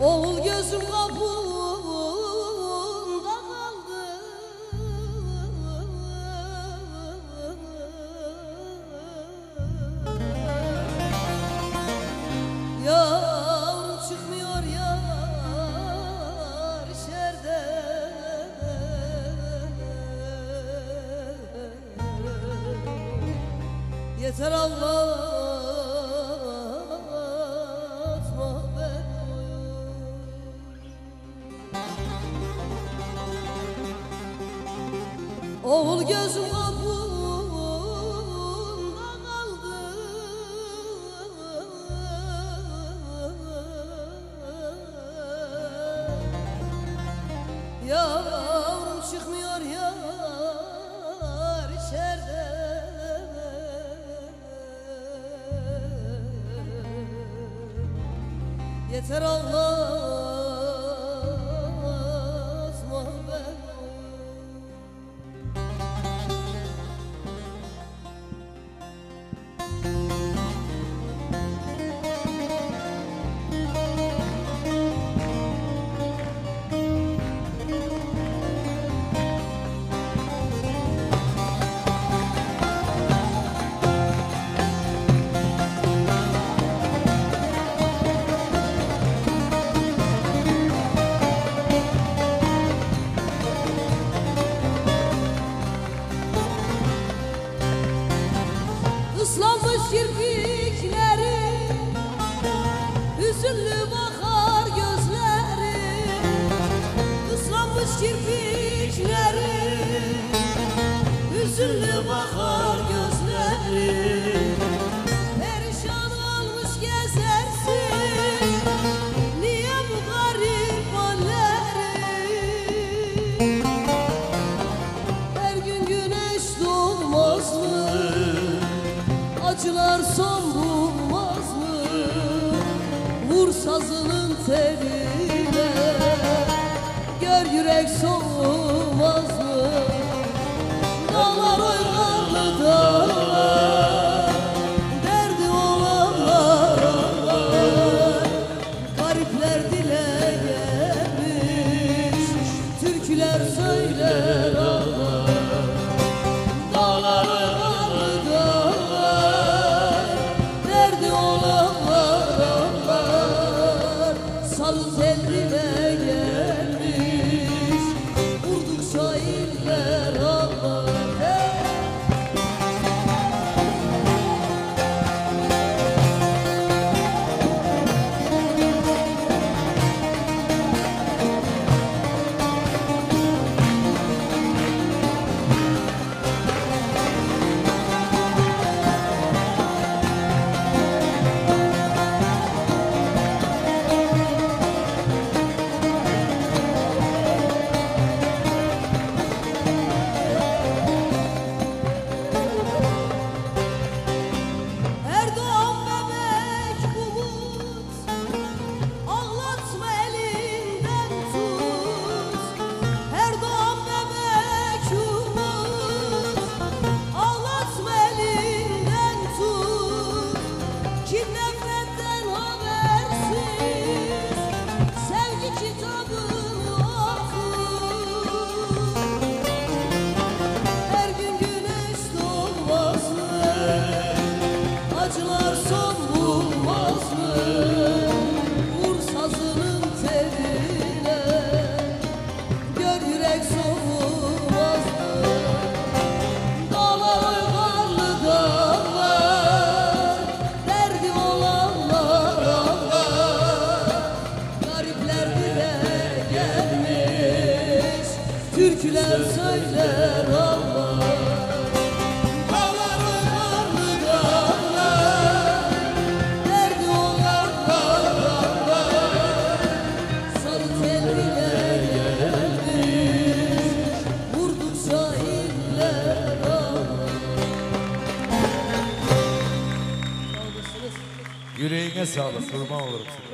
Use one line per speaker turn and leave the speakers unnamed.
Oğul gözüm kapında kaldı. Yavrum çıkmıyor yar içerden. Yeter Allah. Oğul gözüm kapında kaldı. Yavrum çıkmıyor yar içerden. Yeter Allah. Islanmış kirpikleri, hüzünlü bakar gözleri. Islanmış kirpikleri, hüzünlü bakar gözleri. Perişan olmuş gezersin, niye bu garip halleri? Her gün güneş doğmaz mı? Acılar son bulmaz mı? Vur sazının teline, gör yürek soğumaz mı? Dağlar oylarlı dağlar, derdi olanlar ağlar. Garipler dile gelmiş, türküler söyler ağlar. Dağlar oylarlı dağlar, sazı teline gelmiş, vurdukça iller ağlar. Acılar son bulmaz mı? Vur sazının teline, gör yürek soğumaz mı? Dağlar karlı dağlar, derdi olanlar ağlar. Garipler dile gelmiş, türküler söyler ağlar.
Yüreğine sağlık, kurban olurum.